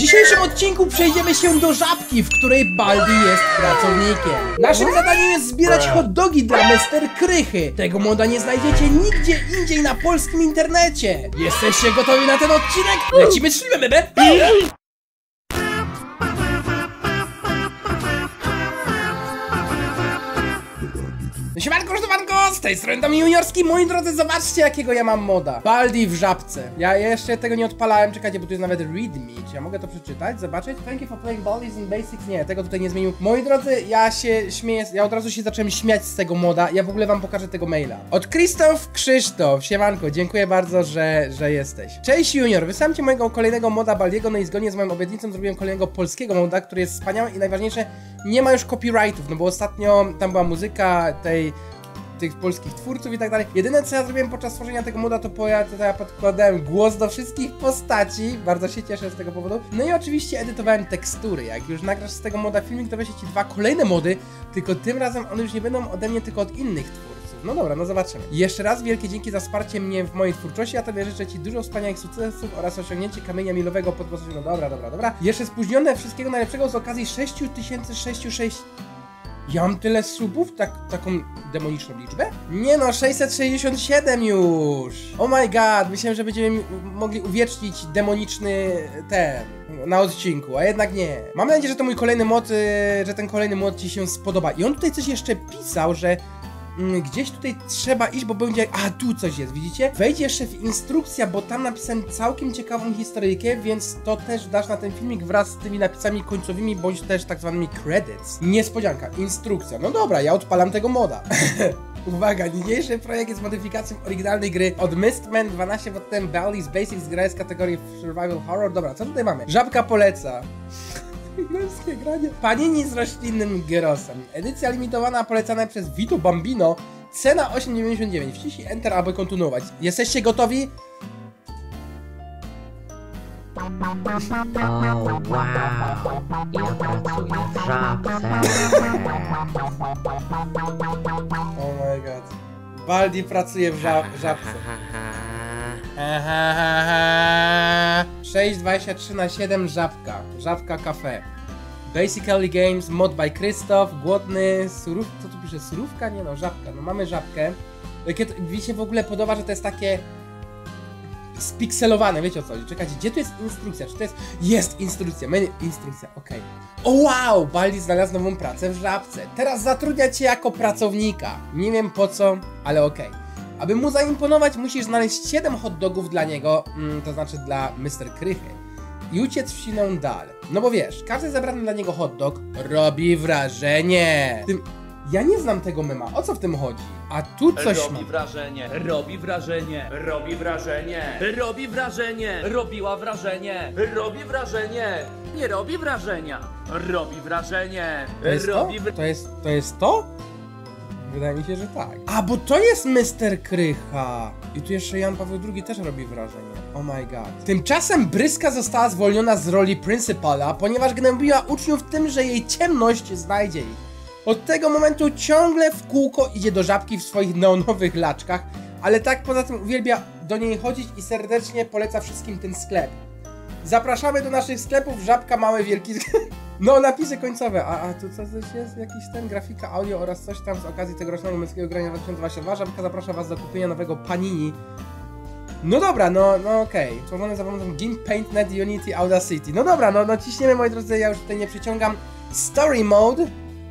dzisiejszym odcinku przejdziemy się do Żabki, w której Baldi jest pracownikiem. Naszym zadaniem jest zbierać hot dogi dla Mr. Krychy. Tego moda nie znajdziecie nigdzie indziej na polskim internecie. Jesteście gotowi na ten odcinek? Lecimy z filmem, bebe! Siemanko, z tej strony Dom Juniorski. Moi drodzy, zobaczcie jakiego ja mam moda. Baldi w Żabce. Ja jeszcze tego nie odpalałem, czekajcie, bo tu jest nawet readme. Czy ja mogę to przeczytać, zobaczyć? Thank you for playing Baldi's in Basics. Nie, tego tutaj nie zmienił. Moi drodzy, ja się śmieję, ja od razu się zacząłem śmiać z tego moda. Ja w ogóle wam pokażę tego maila. Od Krzysztof, siemanko, dziękuję bardzo, że jesteś. Cześć Junior, wysłałem ci mojego kolejnego moda Baldiego, no i zgodnie z moją obietnicą zrobiłem kolejnego polskiego moda, który jest wspaniały i najważniejsze, nie ma już copyrightów, no bo ostatnio tam była muzyka tych polskich twórców i tak dalej. Jedyne co ja zrobiłem podczas tworzenia tego moda, to ja podkładałem głos do wszystkich postaci. Bardzo się cieszę z tego powodu. No i oczywiście edytowałem tekstury. Jak już nagrasz z tego moda filmik, to weźcie ci dwa kolejne mody, tylko tym razem one już nie będą ode mnie, tylko od innych twórców. No dobra, no zobaczymy. Jeszcze raz wielkie dzięki za wsparcie mnie w mojej twórczości. Ja tobie życzę ci dużo wspaniałych sukcesów oraz osiągnięcie kamienia milowego pod postacią. No dobra. Jeszcze spóźnione, wszystkiego najlepszego z okazji 6606. Ja mam tyle subów? Taką demoniczną liczbę? Nie no, 667 już! Oh my god, myślałem, że będziemy mogli uwiecznić demoniczny na odcinku, a jednak nie. Mam nadzieję, że to mój kolejny mod, że ten kolejny mod ci się spodoba. I on tutaj coś jeszcze pisał, że gdzieś tutaj trzeba iść, bo będzie... A, tu coś jest, widzicie? Wejdź jeszcze w instrukcja, bo tam napisałem całkiem ciekawą historyjkę, więc to też dasz na ten filmik wraz z tymi napisami końcowymi, bądź też tak zwanymi credits. Niespodzianka, instrukcja. No dobra, ja odpalam tego moda. Uwaga, niniejszy projekt jest modyfikacją oryginalnej gry od Mistman 12 lat temu. Baldi's Basics, gra jest z kategorii Survival Horror. Dobra, co tutaj mamy? Żabka poleca. Męskie granie. Panini z roślinnym gyrosem. Edycja limitowana polecana przez Vito Bambino. Cena 8,99. Wciśnij Enter, aby kontynuować. Jesteście gotowi? O wow, ja pracuję w Żabce. Oh my god. Baldi pracuje w Żabce. 6,23/7 Żabka Cafe. Basically Games, mod by Krzysztof, głodny, surówka, co tu pisze, surówka? Nie no, Żabka, no mamy Żabkę. Mi się w ogóle podoba, że to jest takie spikselowane, wiecie o co chodzi, czekajcie, gdzie tu jest instrukcja, czy to jest, instrukcja, instrukcja, okej. O wow, Baldi znalazł nową pracę w Żabce, teraz zatrudnia cię jako pracownika, nie wiem po co, ale okej. Aby mu zaimponować, musisz znaleźć 7 hot dogów dla niego, to znaczy dla Mr. Krychy, i uciec w siną dal. No bo wiesz, każdy zebrany dla niego hot dog robi wrażenie. Ja nie znam tego mema, o co w tym chodzi? A tu coś robi wrażenie, robi wrażenie, robi wrażenie, robi wrażenie, robiła wrażenie, robi wrażenie, nie robi wrażenia, robi wrażenie, To jest to? Wydaje mi się, że tak. A, bo to jest Mr. Krycha. I tu jeszcze Jan Paweł II też robi wrażenie. Oh my god. Tymczasem Bryska została zwolniona z roli Principala, ponieważ gnębiła uczniów tym, że jej ciemność znajdzie ich. Od tego momentu ciągle w kółko idzie do Żabki w swoich neonowych laczkach, ale tak poza tym uwielbia do niej chodzić i serdecznie poleca wszystkim ten sklep. Zapraszamy do naszych sklepów, Żabka, małe, wielki... No, napisy końcowe, a tu coś jest? Jakiś grafika, audio oraz coś tam z okazji tegorocznego męskiego grania 2022. Żabka zaprasza was do kupienia nowego Panini. No dobra, no okej. Tworzone za pomocą GIMP, PaintNet, Unity, Audacity. No dobra, no ciśniemy, moi drodzy, ja już tutaj nie przyciągam. Story Mode.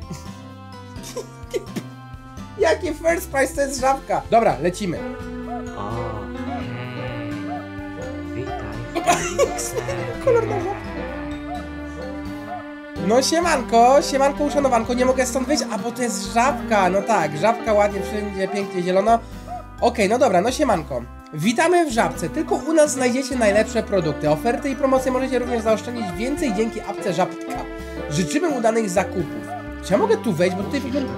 Jaki first price to jest Żabka? Dobra, lecimy. O, witaj. Kolorna Żabka. No siemanko, uszanowanko, nie mogę stąd wyjść, a bo to jest Żabka, no tak, Żabka ładnie, wszędzie pięknie zielono. Okej, no dobra, no siemanko. Witamy w Żabce, tylko u nas znajdziecie najlepsze produkty. Oferty i promocje możecie również zaoszczędzić więcej dzięki apce Żabka. Życzymy udanych zakupów. Czy ja mogę tu wejść, bo tutaj wygląda...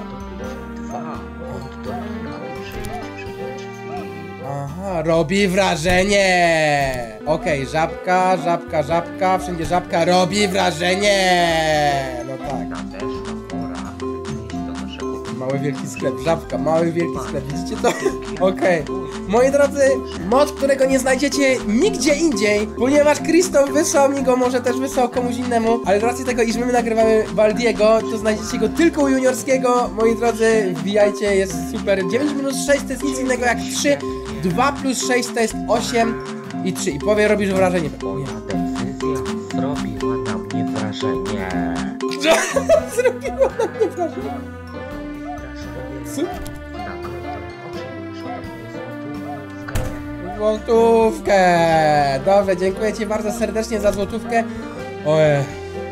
Aha, robi wrażenie! Okej, Żabka, wszędzie Żabka, robi wrażenie! No tak. Mały wielki sklep, żabka, mały wielki sklep, widzicie to? Okej. Moi drodzy, mod, którego nie znajdziecie nigdzie indziej, ponieważ Krzysztof wysłał mi go, może też wysłał komuś innemu, ale z racji tego, iż my nagrywamy Baldiego, to znajdziecie go tylko u Juniorskiego. Moi drodzy, wbijajcie, jest super. 9 minus 6 to jest nic innego jak 3, 2 plus 6 to jest 8 i 3. I powie, robisz wrażenie. Twoja decyzja zrobiła na mnie wrażenie. Zrobiło na mnie wrażenie. Co? Nagrodę otrzymujesz ode mnie złotówkę. Złotówkę! Dobrze, dziękuję ci bardzo serdecznie za złotówkę. Ojej.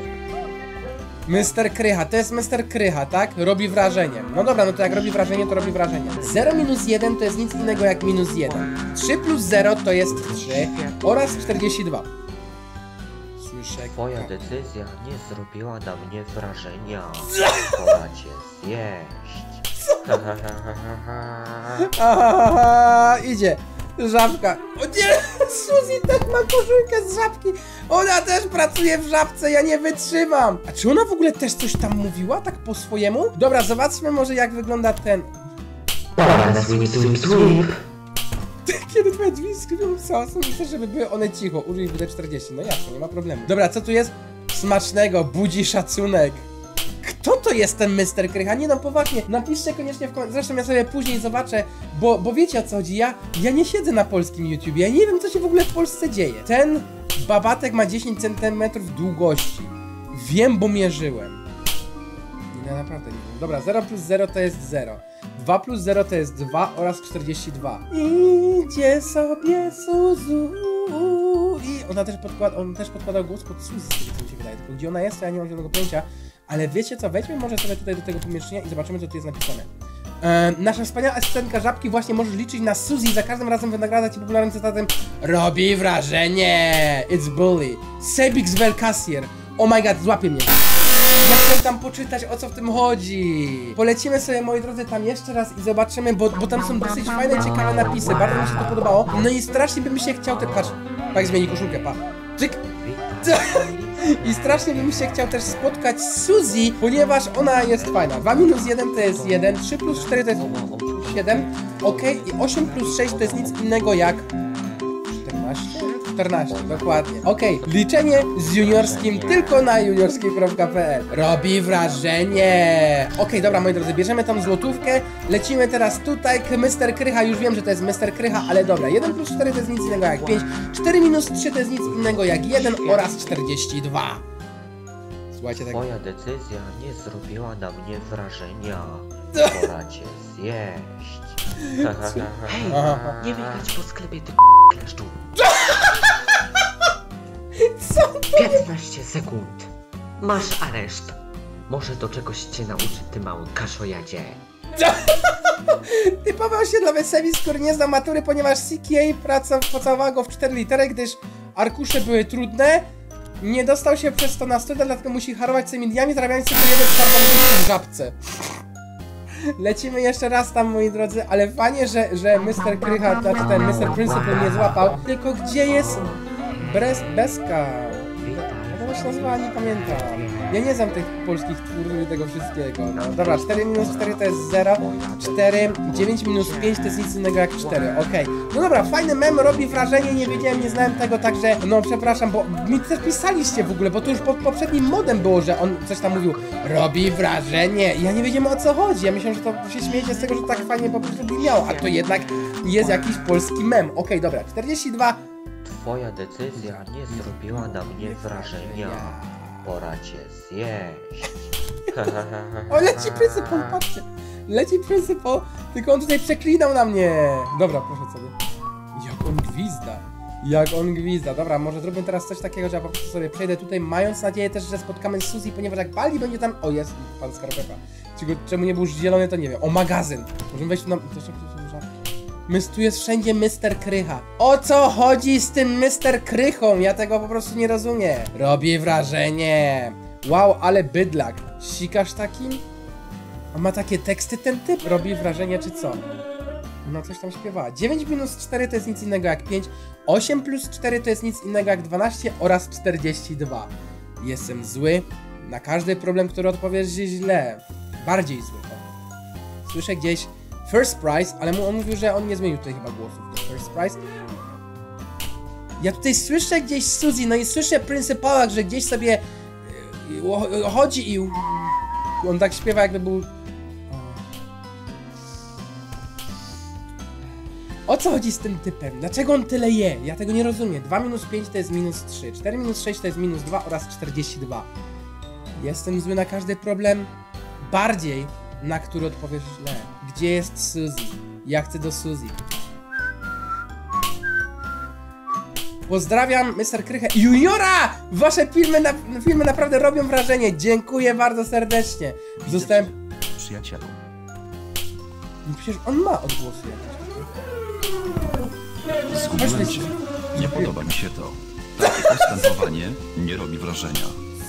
Mr. Krycha, to jest Mr. Krycha, tak? Robi wrażenie. No dobra, no to jak robi wrażenie, to robi wrażenie. 0 minus 1 to jest nic innego jak minus 1. 3 plus 0 to jest 3 oraz 42. Słyszę. Twoja decyzja nie zrobiła na mnie wrażenia. Pora cię zjeść. Aha, idzie. Żabka. O nie, Suzy też ma koszulkę z żabki. Ona też pracuje w żabce, ja nie wytrzymam. A czy ona w ogóle też coś tam mówiła, tak po swojemu? Dobra, zobaczmy może jak wygląda ten... Kiedy twoje drzwi skrypią sosem, chcę, żeby były one cicho. Użyj WD-40, no jasne, nie ma problemu. Dobra, co tu jest? Smacznego, budzi szacunek. Kto to jest ten Mr. Krycha? Nie no, poważnie, napiszcie koniecznie w komentarzu. Zresztą ja sobie później zobaczę, bo wiecie o co chodzi, ja nie siedzę na polskim YouTube, ja nie wiem co się w ogóle w Polsce dzieje. Ten babatek ma 10 cm długości. Wiem, bo mierzyłem. Nie, naprawdę nie wiem. Dobra, 0 plus 0 to jest 0. 2 plus 0 to jest 2 oraz 42. Idzie sobie Suzu. I on też podkładał głos pod Suzy, co mi się wydaje. Tylko gdzie ona jest, to ja nie mam żadnego pojęcia. Ale wiecie co, wejdźmy może sobie tutaj do tego pomieszczenia i zobaczymy, co tu jest napisane. Nasza wspaniała asystentka żabki właśnie możesz liczyć na Suzy i za każdym razem wynagradza ci popularnym cytatem robi wrażenie! It's bully. Sebix Velkassier. Oh my god, złapie mnie. Ja chcę tam poczytać, o co w tym chodzi. Polecimy sobie, moi drodzy, tam jeszcze raz i zobaczymy, bo tam są dosyć fajne, ciekawe napisy. Bardzo mi się to podobało. No i strasznie bym się chciał... Patrz, jak zmieni koszulkę, pa. Czyk. I strasznie bym się chciał też spotkać z Suzy, ponieważ ona jest fajna. 2 minus 1 to jest 1, 3 plus 4 to jest 7, ok, i 8 plus 6 to jest nic innego jak 14, dokładnie. Ok, liczenie z juniorskim tylko na juniorski.pl. Robi wrażenie. Ok, dobra, moi drodzy, bierzemy tą złotówkę, lecimy teraz tutaj, Mr. Krycha, już wiem, że to jest Mr. Krycha, ale dobra, 1 plus 4 to jest nic innego jak 5, 4 minus 3 to jest nic innego jak 1 oraz 42. Słuchajcie, tak. Twoja decyzja nie zrobiła na mnie wrażenia. Pora cię zjeść. Hej, nie biegać po sklepie, ty kleszczu. Co? 15 sekund. Masz areszt. Może do czegoś cię nauczy, ty mały kaszojadzie. Typowe osiedlowe serwis, który nie zna matury, ponieważ CKA pocałowała go w 4 litery, gdyż arkusze były trudne. Nie dostał się przez to na studia, dlatego musi harować całymi dniami, zarabiając tylko 1/4 w żabce. Lecimy jeszcze raz tam, moi drodzy, ale fajnie, że Mr. Krycha, znaczy ten Mr. Principal mnie złapał. Tylko gdzie jest Beska? Jak się nazywa? Nie pamiętam. Ja nie znam tych polskich twórców tego wszystkiego. No dobra, 4 minus 4 to jest 0, 4, 9 minus 5 to jest nic innego jak 4, okej. No dobra, fajny mem, robi wrażenie, nie wiedziałem, nie znałem tego, także no przepraszam, bo mi też pisaliście w ogóle, bo to już poprzednim modem było, że on coś tam mówił, robi wrażenie. Ja nie wiedziałem o co chodzi, ja myślałem, że to się śmiejecie z tego, że tak fajnie po prostu brzmiało, a to jednak jest jakiś polski mem. Okej, dobra, 42. Twoja decyzja nie zrobiła na mnie wrażenia. Pora cię zjeść. O, leci Principal, patrzcie. Leci Principal, tylko on tutaj przeklinał na mnie. Dobra, proszę sobie. Jak on gwizda. Jak on gwizda. Dobra, może zrobię teraz coś takiego, że ja po prostu sobie przejdę tutaj, mając nadzieję też, że spotkamy z Suzy, ponieważ jak Baldi będzie tam... O, jest pan Skarpeta. Czemu nie był zielony, to nie wiem. O, magazyn. Możemy wejść tu na... Tu jest wszędzie Mr. Krycha. O co chodzi z tym Mr. Krychą? Ja tego po prostu nie rozumiem. Robi wrażenie. Wow, ale bydlak. Sikasz takim? A ma takie teksty ten typ? Robi wrażenie czy co? No coś tam śpiewała. 9 minus 4 to jest nic innego jak 5. 8 plus 4 to jest nic innego jak 12 oraz 42. Jestem zły. Na każdy problem, który odpowiesz źle. Bardziej zły. Słyszę gdzieś first prize, ale on mówił, że on nie zmienił tutaj chyba głosów do first prize. Ja tutaj słyszę gdzieś Suzy, no i słyszę Principala, że gdzieś sobie chodzi i on tak śpiewa, jakby był... O co chodzi z tym typem? Dlaczego on tyle je? Ja tego nie rozumiem. 2 minus 5 to jest minus 3, 4 minus 6 to jest minus 2 oraz 42. Jestem zły na każdy problem, bardziej na który odpowiesz źle. Gdzie jest Suzy? Ja chcę do Suzy. Pozdrawiam, Mr. Krychę Juniora! Wasze filmy naprawdę robią wrażenie. Dziękuję bardzo serdecznie. Zostałem... Przyjacielu. No przecież on ma odgłosy jakieś. Zgubiłem cię. Nie podoba mi się to. Takie postępowanie nie robi wrażenia.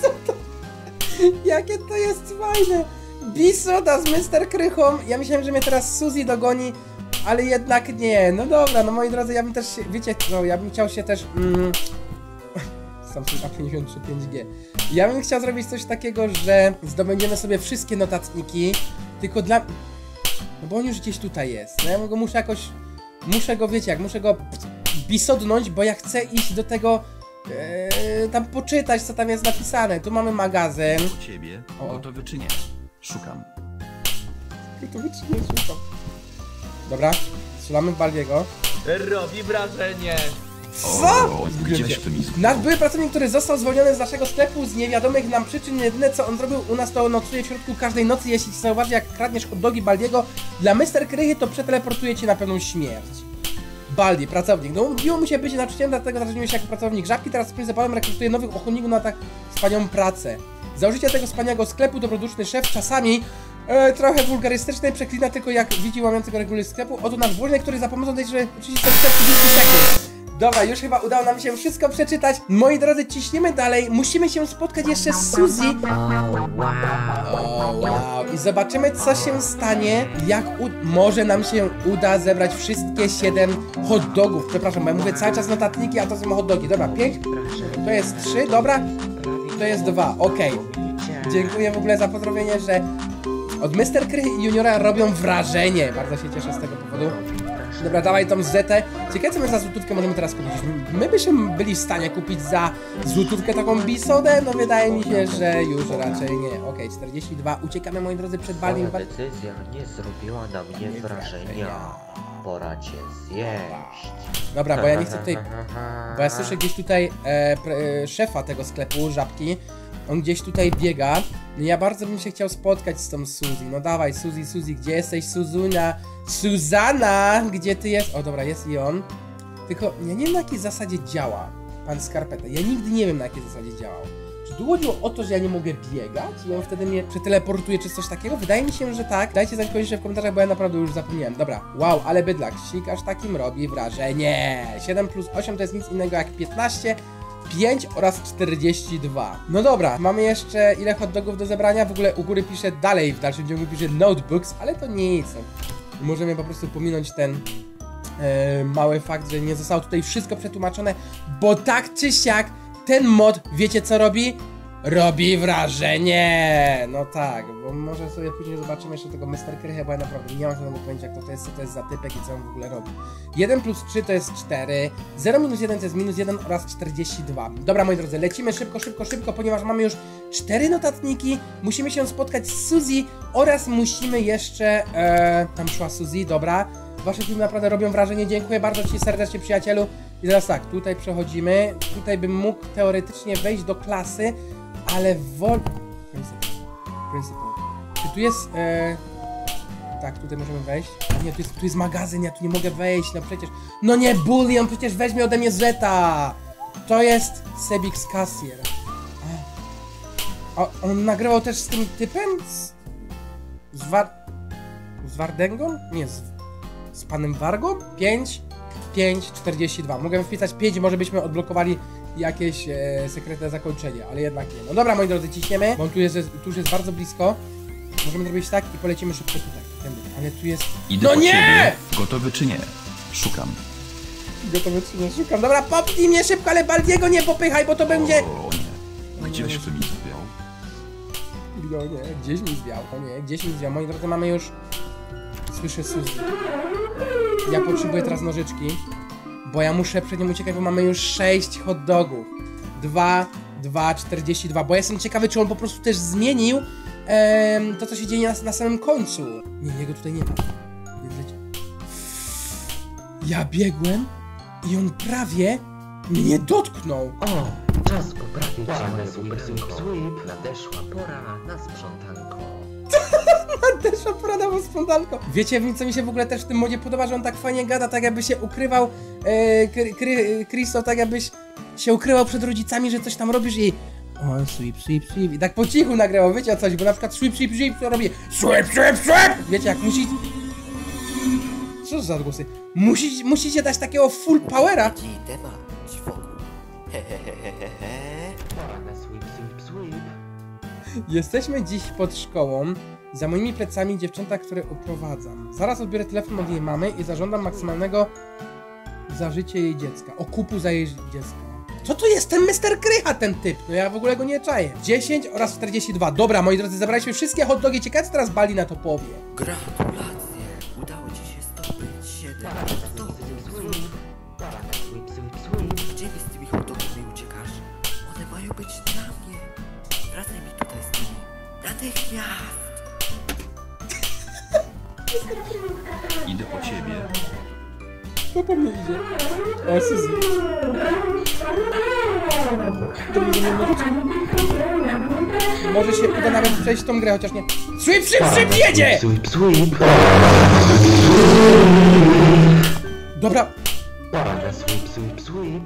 Jakie to jest fajne! Bisoda z Mr. Krychą. Ja myślałem, że mnie teraz Suzy dogoni, ale jednak nie. No dobra, no moi drodzy, ja bym też, wiecie, no ja bym chciał się też... Samsung A53 5G. Ja bym chciał zrobić coś takiego, że zdobędziemy sobie wszystkie notatniki, tylko dla... No bo on już gdzieś tutaj jest. No ja go muszę jakoś... Muszę go, wiecie jak, muszę go bisodnąć, bo ja chcę iść do tego... tam poczytać, co tam jest napisane. Tu mamy magazyn. Do ciebie, gotowy czy nie? Szukam. Gotowy czy nie? Szukam. Dobra, strzelamy w Baldiego. Robi wrażenie. Co? O, gdzieś w tym Nasz były pracownik, który został zwolniony z naszego sklepu z niewiadomych nam przyczyn, jedyne co on zrobił u nas to nocuje w środku każdej nocy. Jeśli zauważy, jak kradniesz hot dogi Baldiego dla Mr. Krychy, to przeteleportuje cię na pewną śmierć. Baldi, pracownik. No mówiło mu się być nauczycielem, dlatego zatrudnił się jako pracownik Żabki. Teraz z Principalem rekrutuje nowych ochotników na tak wspaniałą pracę. Założyciel tego wspaniałego sklepu, dobroduszny szef, czasami trochę wulgarystyczny, przeklina tylko jak widzi łamiącego reguły sklepu. Oto nasz dwójny, który za pomocą tej rzeczy oczywiście 30 sekund. Dobra, już chyba udało nam się wszystko przeczytać. Moi drodzy, ciśniemy dalej. Musimy się spotkać jeszcze z Suzy. O, wow. I zobaczymy, co się stanie, jak może nam się uda zebrać wszystkie 7 hot dogów. Przepraszam, bo ja mówię cały czas notatniki, a to są hot dogi. Dobra, 5. To jest 3, dobra. To jest 2, okej. Dziękuję w ogóle za pozdrowienie, że od Mr. Krychy i Juniora robią wrażenie. Bardzo się cieszę z tego powodu. Dobra, dawaj tą Zetę. Ciekawe, co my za złotówkę możemy teraz kupić. My byśmy byli w stanie kupić za złotówkę taką bisodę? No wydaje mi się, że już raczej nie. Okej, 42. Uciekamy, moi drodzy, przed Baldim. Twoja decyzja nie zrobiła na mnie wrażenia. Pora cię zjeść. Dobra, bo ja nie chcę tutaj... Bo ja słyszę gdzieś tutaj szefa tego sklepu, Żabki. On gdzieś tutaj biega. Ja bardzo bym się chciał spotkać z tą Suzy. No dawaj, Suzy, gdzie jesteś, Suzunia? Suzana, gdzie ty jest? O dobra, jest i on. Tylko ja nie wiem, na jakiej zasadzie działa pan Skarpeta. Ja nigdy nie wiem, na jakiej zasadzie działał. Czy tu chodziło o to, że ja nie mogę biegać i on wtedy mnie przeteleportuje czy coś takiego? Wydaje mi się, że tak. Dajcie znać koniecznie w komentarzach, bo ja naprawdę już zapomniałem. Dobra, wow, ale bydlak, sikasz takim robi wrażenie. 7 plus 8 to jest nic innego jak 15. 5 oraz 42. No dobra, mamy jeszcze ile hot dogów do zebrania? W ogóle u góry pisze dalej, w dalszym ciągu pisze notebooks, ale to nic. Możemy po prostu pominąć ten mały fakt, że nie zostało tutaj wszystko przetłumaczone, bo tak czy siak ten mod, wiecie co robi? Robi wrażenie! No tak, bo może sobie później zobaczymy jeszcze tego Mr. Krychę, bo ja naprawdę nie mam żadnego pojęcia, kto to jest, co to jest za typek i co on w ogóle robi. 1 plus 3 to jest 4, 0 minus 1 to jest minus 1 oraz 42. Dobra, moi drodzy, lecimy szybko, ponieważ mamy już 4 notatniki, musimy się spotkać z Suzy oraz musimy jeszcze... tam szła Suzy, dobra. Wasze filmy naprawdę robią wrażenie, dziękuję bardzo ci serdecznie, przyjacielu. I teraz tak, tutaj przechodzimy, tutaj bym mógł teoretycznie wejść do klasy, ale Principal. Czy tu jest... Tak, tutaj możemy wejść. A nie, tu jest magazyn, ja tu nie mogę wejść, no przecież... No nie, Bullion, przecież weźmie ode mnie Zeta! To jest Sebix Cassier. A on nagrywał też z tym typem? Z Wardęgą? Nie, z panem Wargą? 5, 42. Mogę wpisać 5, może byśmy odblokowali jakieś sekretne zakończenie, ale jednak nie. No dobra, moi drodzy, ciśniemy, bo tu już jest bardzo blisko. Możemy zrobić tak i polecimy szybko tutaj. Tędy. Ale tu jest... Idę no po nie! ciebie. Gotowy czy nie? Szukam. Gotowy czy nie? Szukam. Dobra, popnij mnie szybko, ale Baldiego nie popychaj, bo to będzie... O nie. Gdzieś w tym zwiał. No nie, gdzieś mi zwiał. O nie, gdzieś mi zwiał. Moi drodzy, mamy już Słyszę Suzy. Ja potrzebuję teraz nożyczki, bo ja muszę przed nią uciekać, bo mamy już 6 hot dogów. 42, bo ja jestem ciekawy, czy on po prostu też zmienił to, co się dzieje na samym końcu. Nie, jego tutaj nie ma. Ja biegłem i on prawie mnie dotknął. O, czas poprawić się na sweep. Nadeszła pora na sprzątanko. Nadeszła pora na sprzątanko. Wiecie, co mi się w ogóle też w tym modzie podoba, że on tak fajnie gada, tak jakby się ukrywał, Christo, tak jakbyś się ukrywał przed rodzicami, że coś tam robisz i... O, sweep. I tak po cichu nagrywał, wiecie o coś, bo na przykład sweep, to robi sweep. Wiecie, jak musi... Co za głosy? Musicie dać takiego full powera. Pora na sweep. Jesteśmy dziś pod szkołą. Za moimi plecami dziewczęta, które uprowadzam. Zaraz odbiorę telefon od jej mamy i zażądam maksymalnego za życie jej dziecka. Okupu za jej dziecko. Co to jest ten Mr. Krycha, ten typ? No ja w ogóle go nie czaję. 10 oraz 42. Dobra, moi drodzy, zabraliśmy wszystkie hot dogi. Ciekawe, co teraz Baldi na to powie. Gratulacje! Udało ci się zdobyć 7 hot dogów. Gdzie mi z tymi hot dogami uciekasz? One mają być dla mnie. Wracaj mi tutaj z nimi. Natychmiast! Idę po ciebie. Kto po mnie idzie? O, Suzy. Może się uda nawet przejść tą grę, chociaż nie. Sweep, jedzie! Sweep. Dobra. Pora na sweep.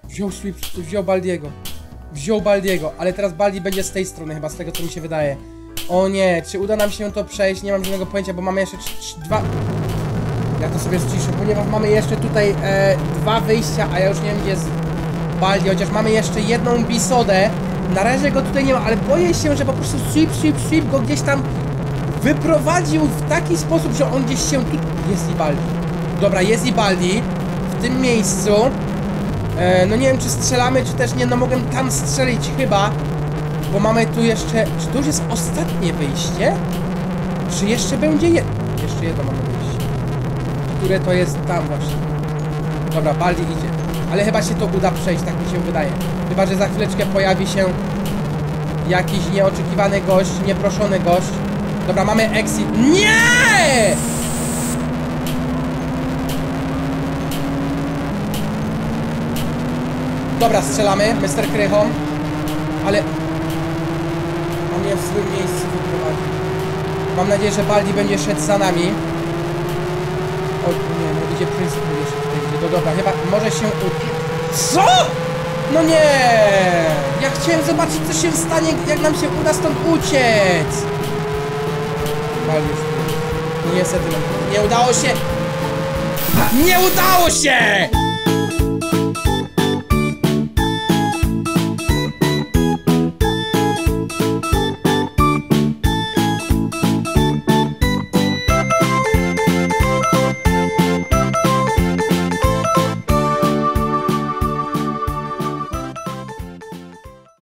Wziął Baldiego, ale teraz Baldi będzie z tej strony chyba, z tego co mi się wydaje. O nie, czy uda nam się to przejść? Nie mam żadnego pojęcia, bo mamy jeszcze 2... Ja to sobie ściszę, ponieważ mamy jeszcze tutaj 2 wyjścia, a ja już nie wiem, gdzie jest Baldi, chociaż mamy jeszcze jedną bisodę. Na razie go tutaj nie ma, ale boję się, że po prostu sweep go gdzieś tam wyprowadził w taki sposób, że on gdzieś się tu... Jest i Baldi. Dobra, jest i Baldi w tym miejscu. No nie wiem, czy strzelamy, czy też nie, no mogę tam strzelić chyba. Bo mamy tu jeszcze... Czy to już jest ostatnie wyjście? Czy jeszcze będzie Jeszcze jedno mamy wyjście. Które to jest tam właśnie. Dobra, Baldi idzie. Ale chyba się to uda przejść, tak mi się wydaje. Chyba, że za chwileczkę pojawi się jakiś nieoczekiwany gość, nieproszony gość. Dobra, mamy exit. Nie! Dobra, strzelamy, Mr. Krychą. Ale... On mnie w złym miejscu wyprowadzi. Mam nadzieję, że Baldi będzie szedł za nami. O nie, no idzie Prince, jeszcze tutaj idzie. No dobra, chyba może się... Co?! No nie! Ja chciałem zobaczyć, co się stanie, jak nam się uda stąd uciec! Baldi już... Niestety, nie udało się! Nie udało się!